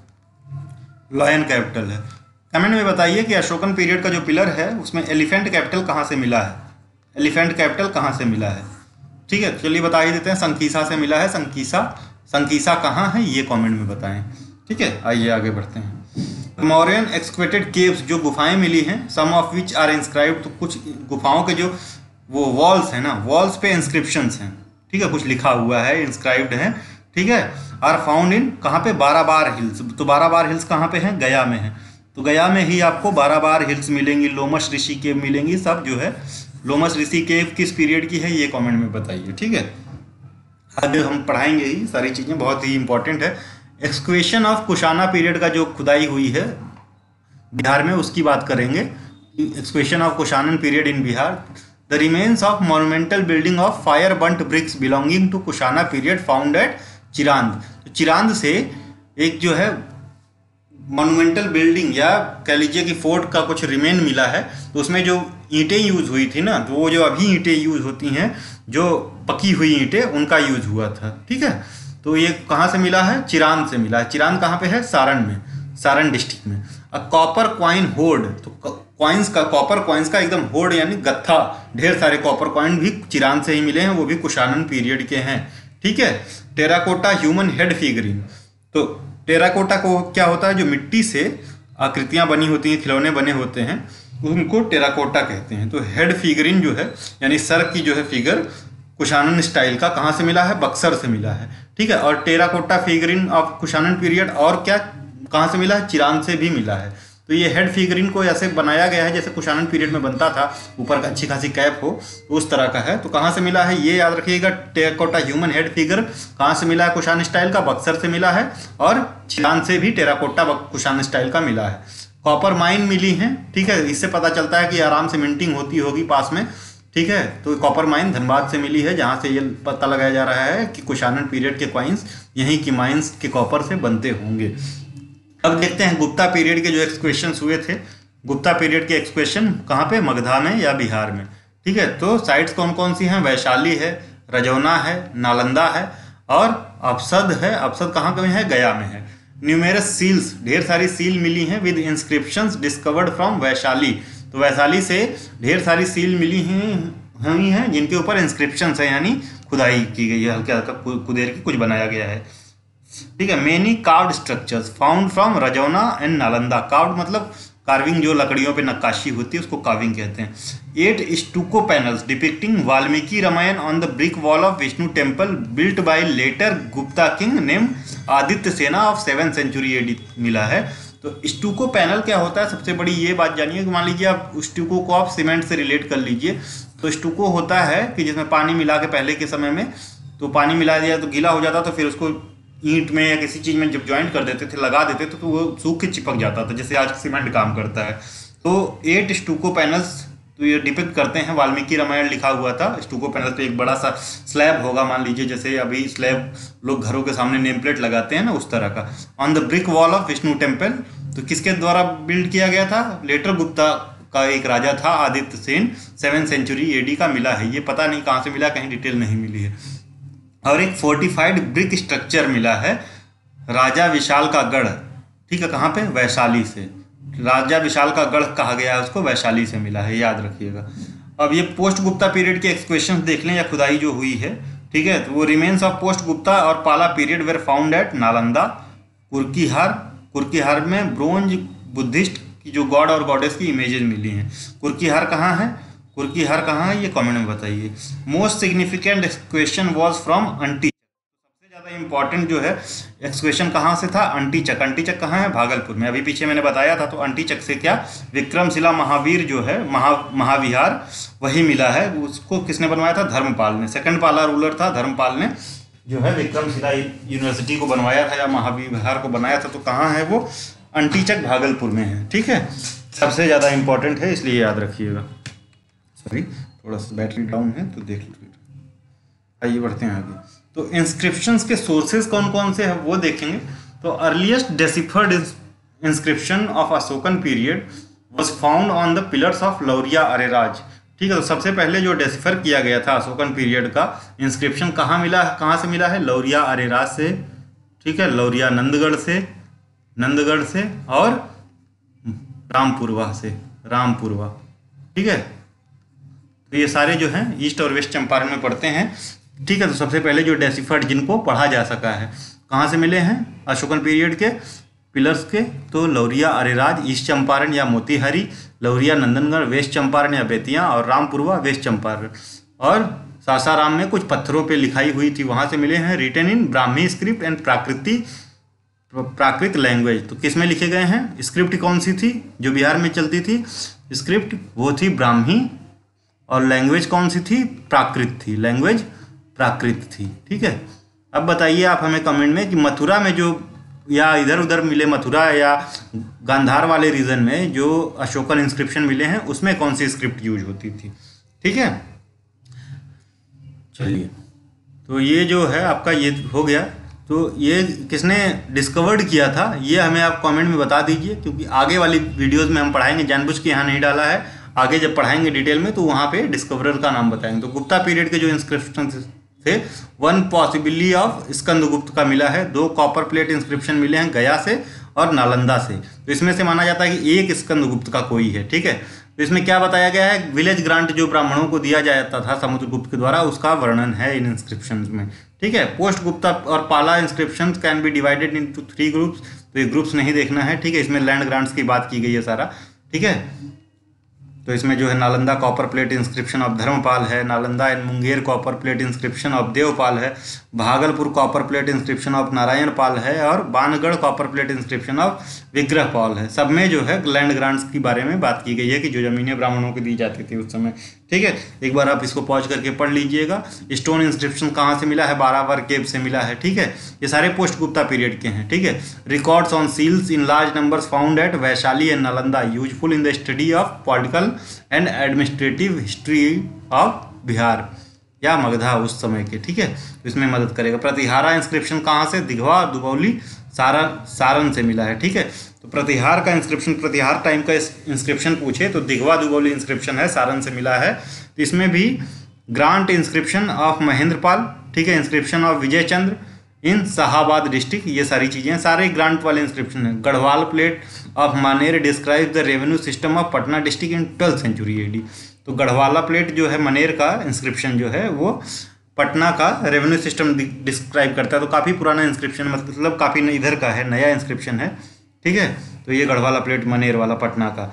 लॉयन कैपिटल है। कमेंट में बताइए कि अशोकन पीरियड का जो पिलर है उसमें एलिफेंट कैपिटल कहाँ से मिला है, एलिफेंट कैपिटल कहाँ से मिला है, ठीक है। चलिए बता ही देते हैं, संकीसा से मिला है। संकीसा, संकीसा कहाँ है ये कमेंट में बताएं, ठीक है। आइए आगे बढ़ते हैं। मौर्यन एक्सक्वेटेड केव्स, जो गुफाएं मिली हैं, some of which are inscribed, तो कुछ गुफाओं के जो वो वॉल्स हैं ना, वॉल्स पे इंस्क्रिप्शंस हैं, ठीक है, कुछ लिखा हुआ है, इंस्क्राइब्ड है, ठीक है। आर फाउंड इन, कहाँ पे? 12 बार हिल्स। तो 12 बार हिल्स कहाँ पे हैं? गया में है। तो गया में ही आपको 12 बार हिल्स मिलेंगी, लोमश ऋषि केव मिलेंगी, सब जो है। लोमश ऋषि केव किस पीरियड की है ये कमेंट में बताइए, ठीक है। आगे हम पढ़ाएंगे ही सारी चीज़ें, बहुत ही इंपॉर्टेंट है। एक्सक्वेशन ऑफ कुशाना पीरियड का जो खुदाई हुई है बिहार में, उसकी बात करेंगे। Excavation of Kushana period in Bihar. The remains of monumental building of fire burnt bricks belonging to Kushana period found at Chirand. तो चिरांद से एक जो है मोन्यूमेंटल बिल्डिंग, या कह लीजिए कि फोर्ट का कुछ रिमेन मिला है। तो उसमें जो ईंटें यूज़ हुई थी ना, तो वो जो अभी ईंटें यूज़ होती हैं, जो पकी हुई ईंटें, उनका यूज़ हुआ था, ठीक है। तो ये कहाँ से मिला है? चिरांद से मिला है। चिरांद कहाँ पे है? सारण में, सारण डिस्ट्रिक्ट में। अ कॉपर कॉइन होर्ड, तो कॉइन्स का, कॉपर कॉइन्स का एकदम होर्ड यानी गत्था, ढेर सारे कॉपर कॉइन भी चिरांद से ही मिले हैं, वो भी कुशानन पीरियड के हैं, ठीक है। टेराकोटा ह्यूमन हेड फिगरिन, तो टेराकोटा को क्या होता है? जो मिट्टी से आकृतियाँ बनी होती हैं, खिलौने बने होते हैं, उनको टेराकोटा कहते हैं। तो हेड फिगरिन जो है, यानी सर की जो है फिगर, कुशानन स्टाइल का कहाँ से मिला है? बक्सर से मिला है, ठीक है। और terracotta figurine of Kushana period और क्या कहाँ से मिला है? चिरांद से भी मिला है। तो ये हेड फिगरिन को ऐसे बनाया गया है जैसे कुशानन पीरियड में बनता था, ऊपर का अच्छी खासी कैप हो, तो उस तरह का है। तो कहाँ से मिला है ये याद रखिएगा। टेराकोटा ह्यूमन हेड फिगर कहाँ से मिला है? कुशान स्टाइल का, बक्सर से मिला है। और चिरांद से भी टेराकोटा कुशान स्टाइल का मिला है। कॉपर माइन मिली हैं, ठीक है, इससे पता चलता है कि आराम से मिंटिंग होती होगी पास में, ठीक है। तो कॉपर माइन धनबाद से मिली है, जहाँ से ये पता लगाया जा रहा है कि कुशानन पीरियड के कॉइन्स यहीं की माइंस के कॉपर से बनते होंगे। अब देखते हैं गुप्ता पीरियड के जो एक्सक्वेशंस हुए थे। गुप्ता पीरियड के एक्सक्वेशन कहाँ पे? मगधा में या बिहार में, ठीक है। तो साइट्स कौन कौन सी हैं? वैशाली है, रजौना है, नालंदा है और अबसद है। अबसद कहाँ में है? गया में है। न्यूमेरस सील्स, ढेर सारी सील मिली हैं with inscriptions discovered from Vaishali. तो वैशाली से ढेर सारी सील मिली हैं जिनके ऊपर इंस्क्रिप्शंस है, यानी खुदाई की गई है, हल्का हल्का कुदेर की कुछ बनाया गया है, ठीक है। Many carved structures found from Rajauna and Nalanda. Carved मतलब कार्विंग, जो लकड़ियों पे नक्काशी होती है उसको कार्विंग कहते हैं। 8 stucco panels depicting Valmiki Ramayana on the brick wall of Vishnu temple built by later Gupta king name Aditya Sena of 7th century AD मिला है। तो स्टूको पैनल क्या होता है? सबसे बड़ी ये बात जानिए कि मान लीजिए आप स्टूको को आप सीमेंट से रिलेट कर लीजिए। तो स्टूको होता है कि जिसमें पानी मिला के, पहले के समय में तो पानी मिला दिया तो गीला हो जाता, तो फिर उसको ईंट में या किसी चीज़ में जब ज्वाइंट कर देते थे, लगा देते थे, तो वो सूख के चिपक जाता था, जैसे आज सीमेंट काम करता है। तो 8 स्टूको पैनल्स तो ये डिपिक्ट करते हैं, वाल्मीकि रामायण लिखा हुआ था। स्टूको पैनल तो एक बड़ा सा स्लैब होगा, मान लीजिए जैसे अभी स्लैब लोग घरों के सामने नेम प्लेट लगाते हैं ना, उस तरह का। On the brick wall of Vishnu temple, तो किसके द्वारा बिल्ड किया गया था? लेटर गुप्ता का एक राजा था, Aditya Sen, 7th century AD का मिला है। ये पता नहीं कहाँ से मिला, कहीं डिटेल नहीं मिली है। और एक फोर्टिफाइड ब्रिक स्ट्रक्चर मिला है, राजा विशाल का गढ़, ठीक है। कहाँ पे? वैशाली से। राजा विशाल का गढ़ कहा गया है उसको, वैशाली से मिला है, याद रखिएगा। अब ये पोस्ट गुप्ता पीरियड के एक्सक्वेशंस देख लें, या खुदाई जो हुई है, ठीक है। तो वो रिमेन्स ऑफ पोस्ट गुप्ता और Pala period were found at Nalanda, Kurkihar, Kurkihar में ब्रोंज बुद्धिस्ट की जो गॉड और गॉडेस की इमेजेस मिली हैं। कुर्कीहार कहाँ है, कुर्कीहार कहाँ है, ये कमेंट में बताइए। Most significant excavation was from Antichak, सबसे ज़्यादा इंपॉर्टेंट जो है एक्सक्वेशन कहाँ से था, अंटीचक। अंटीचक कहाँ है, भागलपुर में। अभी पीछे मैंने बताया था। तो अंटीचक से क्या, विक्रमशिला महावीर जो है महाविहार वही मिला है। उसको किसने बनवाया था, धर्मपाल ने। सेकंड पाला रूलर था धर्मपाल ने, जो है विक्रमशिला यूनिवर्सिटी को बनवाया था या महाविहार को बनाया था। तो कहाँ है वो, अंटीचक भागलपुर में है। ठीक है, सबसे ज़्यादा इंपॉर्टेंट है, इसलिए याद रखिएगा। सॉरी, थोड़ा सा बैटरी डाउन है तो देख लीजिए। आइए बढ़ते हैं आगे। तो इंस्क्रिप्शंस के सोर्सेज कौन कौन से हैं वो देखेंगे। तो earliest deciphered inscription of Ashokan period was found on the pillars of Lauriya Areraj. ठीक है, तो सबसे पहले जो डेसिफर किया गया था अशोकन पीरियड का इंस्क्रिप्शन कहाँ मिला, कहाँ से मिला है, लौरिया अरेराज से। ठीक है, लौरिया नंदगढ़ से और रामपुरवा से, रामपुरवा। ठीक है, तो ये सारे जो हैं ईस्ट और वेस्ट चंपारण में पड़ते हैं। ठीक है, तो सबसे पहले जो डेसिफर्ड जिनको पढ़ा जा सका है कहाँ से मिले हैं, अशोकन पीरियड के पिलर्स के। तो लौरिया अरेराज ईस्ट चंपारण या मोतीहारी, लौरिया नंदनगढ़ वेस्ट चंपारण या बेतिया, और रामपुरवा वेस्ट चंपारण। और सासाराम में कुछ पत्थरों पे लिखाई हुई थी, वहाँ से मिले हैं। Written in Brahmi script and Prakrit language. तो किस में लिखे गए हैं, स्क्रिप्ट कौन सी थी जो बिहार में चलती थी, स्क्रिप्ट वो थी ब्राह्मी, और लैंग्वेज कौन सी थी, प्राकृत थी, लैंग्वेज प्राकृत थी। ठीक है, अब बताइए आप हमें कमेंट में कि मथुरा में जो या इधर उधर मिले, मथुरा या गांधार वाले रीजन में जो अशोकन इंस्क्रिप्शन मिले हैं उसमें कौन सी स्क्रिप्ट यूज होती थी। ठीक है, चलिए, तो ये जो है आपका ये हो गया। तो ये किसने डिस्कवर्ड किया था ये हमें आप कमेंट में बता दीजिए, क्योंकि आगे वाली वीडियोस में हम पढ़ाएंगे, जानबूझ के यहाँ नहीं डाला है, आगे जब पढ़ाएंगे डिटेल में तो वहाँ पे डिस्कवरर का नाम बताएंगे। तो गुप्ता पीरियड के जो इंस्क्रिप्शन थे, वन पॉसिबिली ऑफ स्कंदगुप्त का मिला है, 2 कॉपर प्लेट इंस्क्रिप्शन मिले हैं गया से और नालंदा से। तो इसमें से माना जाता है कि एक स्कंदगुप्त का कोई है। ठीक है, तो इसमें क्या बताया गया है, विलेज ग्रांट जो ब्राह्मणों को दिया जाता था समुद्रगुप्त के द्वारा, उसका वर्णन है इन इंस्क्रिप्शंस में। ठीक है, पोस्ट गुप्ता और Pala inscriptions can be divided into 3 groups. तो ये ग्रुप्स नहीं देखना है। ठीक है, इसमें लैंड ग्रांट्स की बात की गई है सारा। ठीक है, तो इसमें जो है Nalanda copper plate inscription of Dharmapala है, Nalanda and Munger copper plate inscription of Devapala है, Bhagalpur copper plate inscription of Narayana Pala है, और Bangarh copper plate inscription of Vigraha Pala है। सब में जो है लैंड ग्रांट्स के बारे में बात की गई है कि जो जमीनें ब्राह्मणों को दी जाती थी उस समय। ठीक है, एक बार आप इसको पॉज करके पढ़ लीजिएगा। स्टोन इंस्क्रिप्शन कहाँ से मिला है, बारावर केव से मिला है। ठीक है, ये सारे पोस्ट गुप्ता पीरियड के हैं। ठीक है, records on seals in large numbers found at Vaishali and Nalanda, useful in the study of political and administrative history of Bihar या मगधा उस समय के। ठीक है, तो इसमें मदद करेगा। प्रतिहारा इंस्क्रिप्शन कहाँ से, दिघवा दुबौली सारण से मिला है। ठीक है, तो प्रतिहार का इंस्क्रिप्शन, प्रतिहार टाइम का इंस्क्रिप्शन पूछे तो दिघवा दुबौली इंस्क्रिप्शन है, सारण से मिला है। तो इसमें भी ग्रांट इंस्क्रिप्शन ऑफ महेंद्रपाल, ठीक है, inscription of Vijay Chandra in Shahabad district, ये सारी चीज़ें सारे ग्रांट वाले इंस्क्रिप्शन हैं। Garhwal plate of Maner describe the revenue system of Patna district in 12th century AD। तो गढ़वाला प्लेट जो है मनेर का इंस्क्रिप्शन जो है वो पटना का रेवेन्यू सिस्टम डिस्क्राइब करता है। तो काफ़ी पुराना इंस्क्रिप्शन, मतलब काफ़ी इधर का है, नया इंस्क्रिप्शन है। ठीक है, तो ये गढ़वाला प्लेट मनेर वाला पटना का।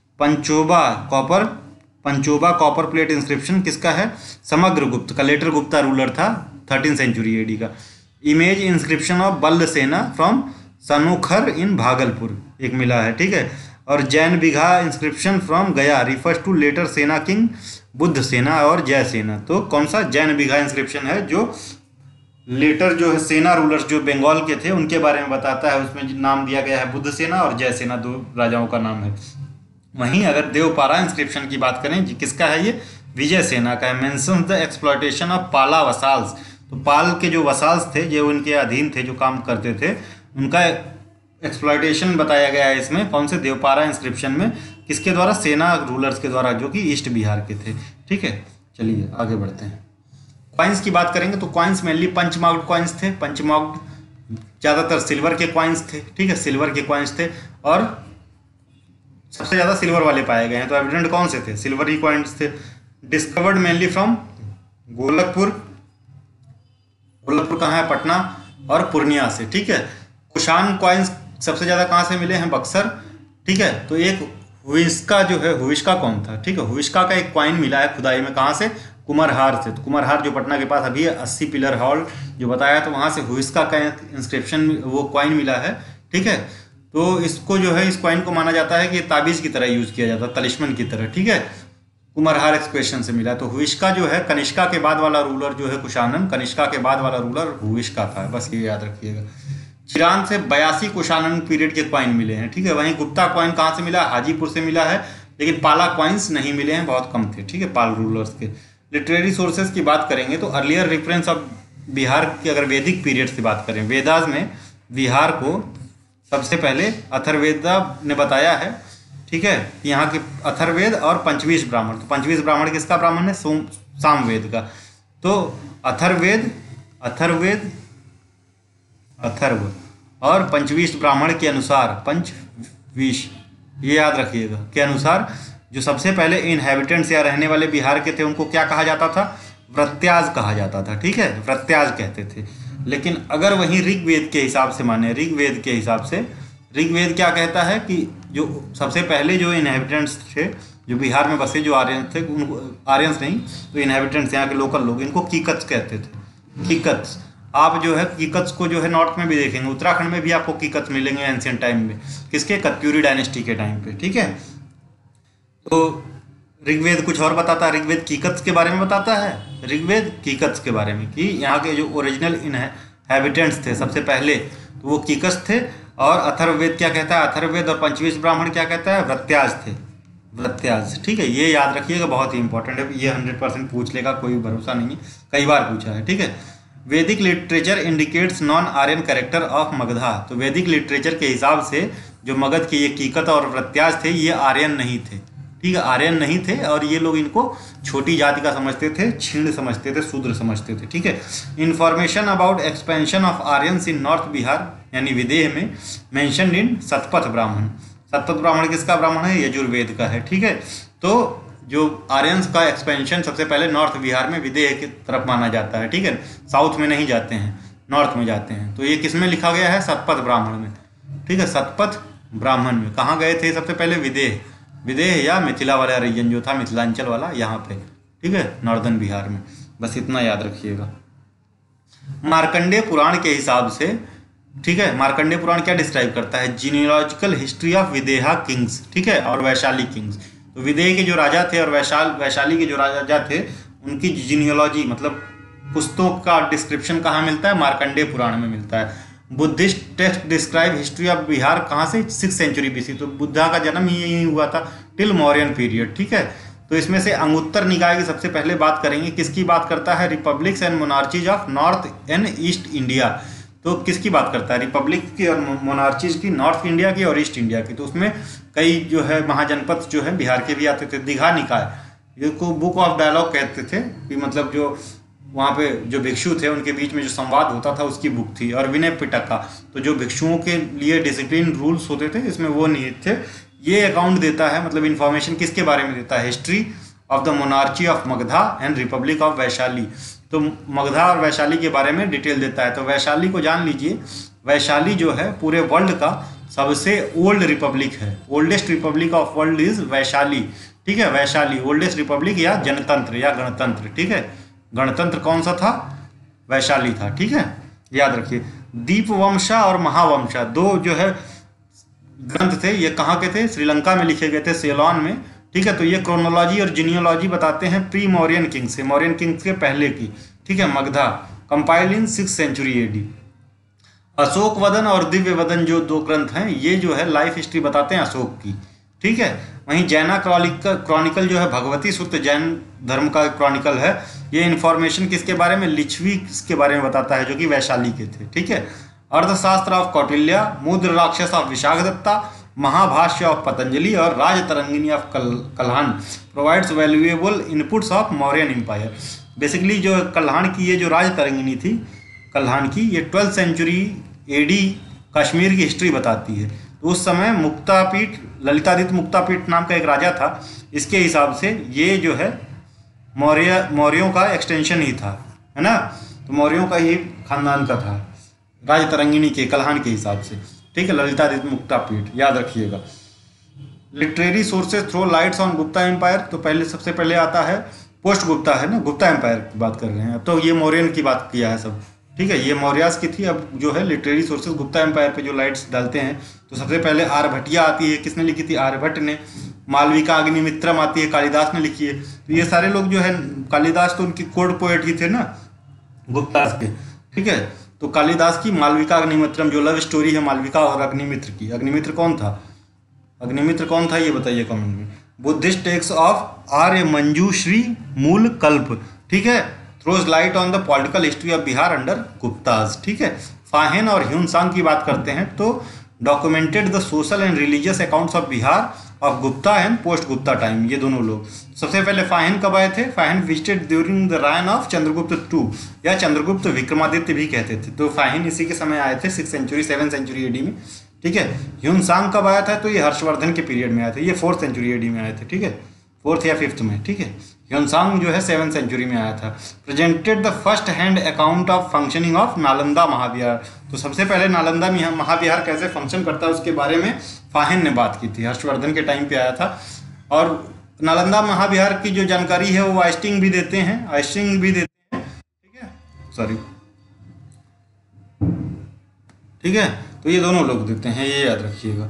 पंचोबा कॉपर प्लेट इंस्क्रिप्शन किसका है, समग्र गुप्त का, लेटर गुप्ता रूलर था 13th सेंचुरी AD का। Image inscription of Ballal Sena from Sanokhar इन भागलपुर एक मिला है। ठीक है, और Jain Bigha inscription from Gaya refers to later Sena king Buddha Sena और जय सेना। तो कौन सा, जैन बिघा इंस्क्रिप्शन है जो लेटर जो है सेना रूलर्स जो बंगाल के थे उनके बारे में बताता है। उसमें नाम दिया गया है बुद्ध सेना और जय सेना, 2 राजाओं का नाम है। वहीं अगर देवपारा इंस्क्रिप्शन की बात करें, किसका है ये, विजय सेना का है। मेंशन द एक्सप्लॉयटेशन ऑफ पाला वसाल्स। तो पाल के जो वसाल्स थे जो उनके अधीन थे, जो काम करते थे, उनका एक्सप्लॉयटेशन बताया गया है इसमें। कौन से, देवपारा इंस्क्रिप्शन में, किसके द्वारा, सेना रूलर्स के द्वारा जो कि ईस्ट बिहार के थे। ठीक है, चलिए आगे बढ़ते हैं। कॉइन्स की बात करेंगे तो कॉइन्स मेनली पंचमार्क्ड कॉइन्स थे। पंचमार्क्ड ज़्यादातर सिल्वर के कॉइन्स थे। ठीक है, सिल्वर के कॉइन्स थे और सबसे ज़्यादा सिल्वर वाले पाए गए हैं। तो एविडेंट कौन से थे, सिल्वर ही कॉइन्स थे। Discovered mainly from Golakpur, Golakpur कहाँ है, पटना और पूर्णिया से। ठीक है, कुषाण कॉइन्स सबसे ज़्यादा कहाँ से मिले हैं? बक्सर। ठीक है, तो एक हुइस्का जो है, हुइस्का कौन था? ठीक है, हुइस्का का एक कॉइन मिला है खुदाई में, कहाँ से? कुम्हरहार से। तो कुम्हरहार जो पटना के पास अभी है, 80 पिलर हॉल जो बताया, तो वहाँ से हुइस्का का इंस्क्रिप्शन, वो कॉइन मिला है। ठीक है, तो इसको जो है, इस कॉइन को माना जाता है कि ताबीज़ की तरह यूज़ किया जाता है, तलिस्मन की तरह। ठीक है, कुम्हरहार एक्सक्वेशन से मिला। तो हुइस्का जो है, कनिष्का के बाद वाला रूलर जो है कुषाणन, कनिष्का के बाद वाला रूलर हुइस्का था, बस ये याद रखिएगा। चिरान से 82 कुषाणन पीरियड के कॉइन मिले हैं। ठीक है, वहीं गुप्ता कॉइन कहाँ से मिला? हाजीपुर से मिला है, लेकिन पाला कॉइन्स नहीं मिले हैं, बहुत कम थे। ठीक है, पाल रूलर्स के। लिटरेरी सोर्सेज की बात करेंगे तो अर्लियर रेफरेंस ऑफ बिहार की, अगर वैदिक पीरियड से बात करें, वेदास में बिहार को सबसे पहले अथर्ववेदा ने बताया है। ठीक है, यहाँ के अथर्ववेद और पंचवीस ब्राह्मण। तो पंचवीस ब्राह्मण किसका ब्राह्मण है? सामवेद का। तो अथर्व और पंचवीस ब्राह्मण के अनुसार, पंचवीस ये याद रखिएगा, के अनुसार जो सबसे पहले इनहेबिटेंट्स या रहने वाले बिहार के थे, उनको क्या कहा जाता था? व्रत्याज कहा जाता था। ठीक है, व्रत्याज कहते थे। लेकिन अगर वहीं ऋग्वेद के हिसाब से माने, ऋग्वेद के हिसाब से, ऋग्वेद क्या कहता है कि जो सबसे पहले जो इनहेबिटेंट्स थे, जो बिहार में बसे, जो आर्यन थे, उनको, आर्यंस नहीं तो इनहेबिटेंट्स, यहाँ के लोकल लोग, इनको कीकत्स कहते थे। कीकत्स, आप जो है कीकत्स को जो है नॉर्थ में भी देखेंगे, उत्तराखंड में भी आपको कीकत्स मिलेंगे एंशिएंट टाइम में, किसके? कत्यूरी डायनेस्टी के टाइम पे। ठीक है, तो ऋग्वेद कुछ और बताता है, ऋग्वेद कीकत्स के बारे में बताता है, ऋग्वेद कीकत्स के बारे में, कि यहाँ के जो ओरिजिनल इनहेबिटेंट्स थे सबसे पहले, तो वो कीकत्स थे। और अथर्ववेद क्या कहता है? अथर्ववेद और पंचवीस ब्राह्मण क्या कहता है? व्रत्याज थे, व्रत्याज। ठीक है, ये याद रखिएगा, बहुत ही इंपॉर्टेंट है, ये 100% पूछ लेगा, कोई भरोसा नहीं है, कई बार पूछा है। ठीक है, Vedic literature indicates non Aryan character of Magadha. तो वैदिक लिटरेचर के हिसाब से जो मगध के ये कीकत और व्रत्याज थे, ये आर्यन नहीं थे। ठीक है, आर्यन नहीं थे, और ये लोग इनको छोटी जाति का समझते थे, छीण समझते थे, शूद्र समझते थे। ठीक है, information about expansion of Aryans in north Bihar यानी विदेह में मेंशन इन शतपथ ब्राह्मण। शतपथ ब्राह्मण किसका ब्राह्मण है? यजुर्वेद का है। ठीक है, तो जो आर्यंस का एक्सपेंशन सबसे पहले नॉर्थ बिहार में विदेह की तरफ माना जाता है। ठीक है, साउथ में नहीं जाते हैं, नॉर्थ में जाते हैं। तो ये किस में लिखा गया है? शतपथ ब्राह्मण में। ठीक है, शतपथ ब्राह्मण में कहाँ गए थे सबसे पहले? विदेह, विदेह या मिथिला वाला रीजन जो था, मिथिलांचल वाला, यहाँ पे। ठीक है, नॉर्दर्न बिहार में। बस इतना याद रखिएगा। मार्कंडेय पुराण के हिसाब से, ठीक है, मार्कंडेय पुराण क्या डिस्क्राइब करता है? Genealogical history of Videha kings. ठीक है, और वैशाली किंग्स। तो विदेह के जो राजा थे और वैशाली के जो राजा थे, उनकी जीनियोलॉजी मतलब पुस्तकों का डिस्क्रिप्शन कहाँ मिलता है? मार्कंडेय पुराण में मिलता है। Buddhist text describe history of Bihar कहाँ से? 6th century BC. तो बुद्धा का जन्म ही यही हुआ था, टिल मौर्यन पीरियड। ठीक है, तो इसमें से अंगुत्तर निकाय की सबसे पहले बात करेंगे। किसकी बात करता है? Republics and monarchies of north and east India. तो किसकी बात करता है? रिपब्लिक की और मोनार्चीज की, नॉर्थ इंडिया की और ईस्ट इंडिया की। तो उसमें कई जो है महाजनपद जो है बिहार के भी आते थे। दीघा निकाय, जिसको बुक ऑफ डायलॉग कहते थे, कि मतलब जो वहाँ पे जो भिक्षु थे उनके बीच में जो संवाद होता था, उसकी बुक थी। और विनय पिटका, तो जो भिक्षुओं के लिए डिसिप्लिन रूल्स होते थे, इसमें वो नहीं थे। ये अकाउंट देता है, मतलब इन्फॉर्मेशन किसके बारे में देता है? History of the monarchy of Magadha and republic of Vaishali. तो मगधा और वैशाली के बारे में डिटेल देता है। तो वैशाली को जान लीजिए, वैशाली जो है पूरे वर्ल्ड का सबसे ओल्ड रिपब्लिक है। Oldest republic of world is Vaishali. ठीक है, वैशाली ओल्डेस्ट रिपब्लिक या जनतंत्र या गणतंत्र। ठीक है, गणतंत्र कौन सा था? वैशाली था। ठीक है, याद रखिए। दीपवंशा और महावंशा दो जो है ग्रंथ थे, ये कहाँ के थे? श्रीलंका में लिखे गए थे, सेलोन में। ठीक है, तो ये क्रोनोलॉजी और जीनियोलॉजी बताते हैं प्री मौर्यन किंग्स से, मौर्यन किंग्स के पहले की। ठीक है, Magadha compiled in 6th century AD। Ashokavadana और दिव्य वदन जो दो ग्रंथ हैं, ये जो है लाइफ हिस्ट्री बताते हैं अशोक की। ठीक है, वहीं जैना क्रॉनिकल जो है भगवती सूत्र जैन धर्म का क्रॉनिकल है। ये इन्फॉर्मेशन किसके बारे में? लिच्छवी के बारे में बताता है, जो कि वैशाली के थे। ठीक है, अर्थशास्त्र of Kautilya, Mudrarakshasa of Vishakhadatta, Mahabhashya of Patanjali और Rajatarangini of Kalhana provides valuable inputs of Mauryan empire. Basically जो कल्हान की ये जो राजतरंगिनी थी, कल्हान की, ये 12th सेंचुरी AD कश्मीर की हिस्ट्री बताती है। तो उस समय मुक्तापीठ, ललितादित्य मुक्तापीठ नाम का एक राजा था। इसके हिसाब से ये जो है मौर्यों का एक्सटेंशन ही था, है ना? तो मौर्यों का ही खानदान का था राज तरंगिणी के कलहान के हिसाब से, ठीक है, ललितादित्य मुक्तापीठ, याद रखिएगा। Literary sources throw lights on Gupta empire, तो पहले सबसे पहले आता है पोस्ट गुप्ता है ना, गुप्ता एम्पायर की बात कर रहे हैं, अब तो ये मौर्यन की बात किया है सब, ठीक है, ये मौर्यास की थी। अब जो है लिटरेरी सोर्सेज गुप्ता एम्पायर पे जो लाइट्स डालते हैं, तो सबसे पहले आर्यभट्टिया आती है, किसने लिखी थी, आर्यभट्ट ने। मालविका अग्निमित्रम आती है, कालिदास ने लिखी है। तो ये सारे लोग जो है, कालिदास तो उनकी कोड पोएट ही थे ना गुप्तास के, ठीक है। तो कालिदास की मालविका अग्निमित्रम जो लव स्टोरी है मालविका और अग्निमित्र की, अग्निमित्र कौन था, अग्निमित्र कौन था ये बताइए कमेंट में। Buddhist text of Arya Manjushri Mula Kalpa, ठीक है, throws light on the political history of Bihar under Guptas, ठीक है। फाहिन और ह्यूनसांग की बात करते हैं तो documented the social and religious accounts of Bihar of Gupta and post Gupta time, ये दोनों लोग। सबसे पहले फाहिन कब आए थे, Fahien visited during the reign of Chandragupta II या चंद्रगुप्त विक्रमादित्य भी कहते थे, तो फाहिन इसी के समय आए थे 6th century 7th century AD में, ठीक है। ह्यूनसांग कब आया था, तो ये हर्षवर्धन के पीरियड में आए थे, ये 4th सेंचुरी एडी में आए थे, ठीक है, 4th या 5th में, ठीक है। ह्यूनसांग जो है 7th सेंचुरी में आया था। Presented the first hand account of functioning of Nalanda Mahavihara, तो सबसे पहले नालंदा महाविहार कैसे फंक्शन करता है उसके बारे में फाहिन ने बात की थी, हर्षवर्धन के टाइम पे आया था। और नालंदा महाविहार की जो जानकारी है वो आइस्टिंग भी देते हैं, ठीक है, सॉरी, ठीक है, तो ये दोनों लोग देते हैं, ये याद रखिएगा।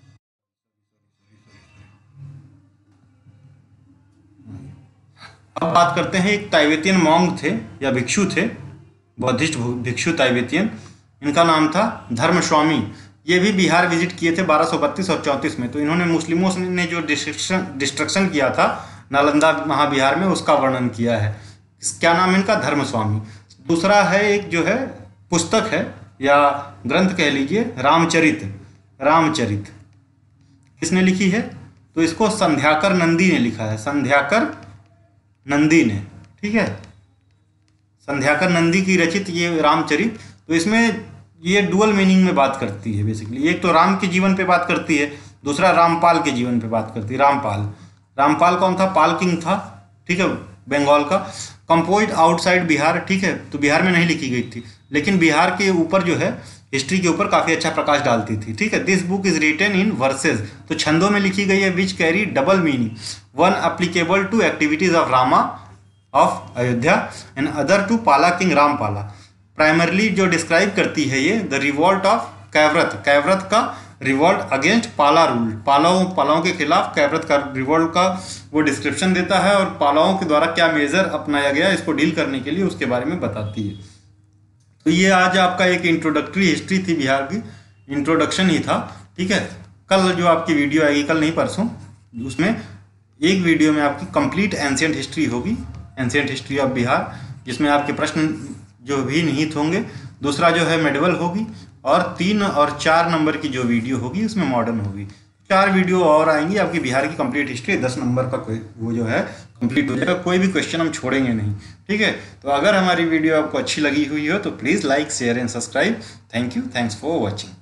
अब बात करते हैं, एक ताइवेतियन मॉन्ग थे या भिक्षु थे, बौद्धिस्ट भिक्षु ताइवेतियन, इनका नाम था धर्मस्वामी। ये भी बिहार विजिट किए थे 1232 और 34 में। तो इन्होंने मुस्लिमों ने जो डिस्ट्रक्शन किया था नालंदा महाविहार में, उसका वर्णन किया है। क्या नाम है इनका, धर्मस्वामी। दूसरा है एक जो है पुस्तक है या ग्रंथ कह लीजिए, रामचरित किसने लिखी है, तो इसको संध्याकर नंदी ने लिखा है, संध्याकर नंदी ने, ठीक है, संध्याकर नंदी की रचित ये रामचरित। तो इसमें ये डुअल मीनिंग में बात करती है बेसिकली, एक तो राम के जीवन पे बात करती है, दूसरा रामपाल के जीवन पे बात करती है। रामपाल कौन था, पाल किंग था, ठीक है, बंगाल का। कंपोज्ड आउटसाइड बिहार, ठीक है, तो बिहार में नहीं लिखी गई थी, लेकिन बिहार के ऊपर जो है हिस्ट्री के ऊपर काफ़ी अच्छा प्रकाश डालती थी, ठीक है। This book is written in verses, तो छंदों में लिखी गई है, which carry double meaning, one applicable to activities of Rama of Ayodhya and other to Pala king Rampala. Primarily जो डिस्क्राइब करती है ये द रिवॉल्ट ऑफ कैवरत का रिवॉल्ट अगेंस्ट पाला रूल, पालाओं के खिलाफ कैवरत का रिवॉल्ट का वो डिस्क्रिप्शन देता है, और पालाओं के द्वारा क्या मेजर अपनाया गया इसको डील करने के लिए उसके बारे में बताती है। तो ये आज आपका एक इंट्रोडक्टरी हिस्ट्री थी बिहार की, इंट्रोडक्शन ही था, ठीक है। कल जो आपकी वीडियो आएगी, कल नहीं परसों, उसमें एक वीडियो में आपकी कंप्लीट एंशिएंट हिस्ट्री होगी, एंशिएंट हिस्ट्री ऑफ बिहार, जिसमें आपके प्रश्न जो भी निहित होंगे। दूसरा जो है मेडवल होगी, और 3 और 4 नंबर की जो वीडियो होगी उसमें मॉडर्न होगी। 4 वीडियो और आएंगी आपकी बिहार की कंप्लीट हिस्ट्री, 10 नंबर का वो जो है कंप्लीट हो जाएगा, कोई भी क्वेश्चन हम छोड़ेंगे नहीं, ठीक है। तो अगर हमारी वीडियो आपको अच्छी लगी हुई हो तो please like, share and subscribe. Thank you, thanks for watching.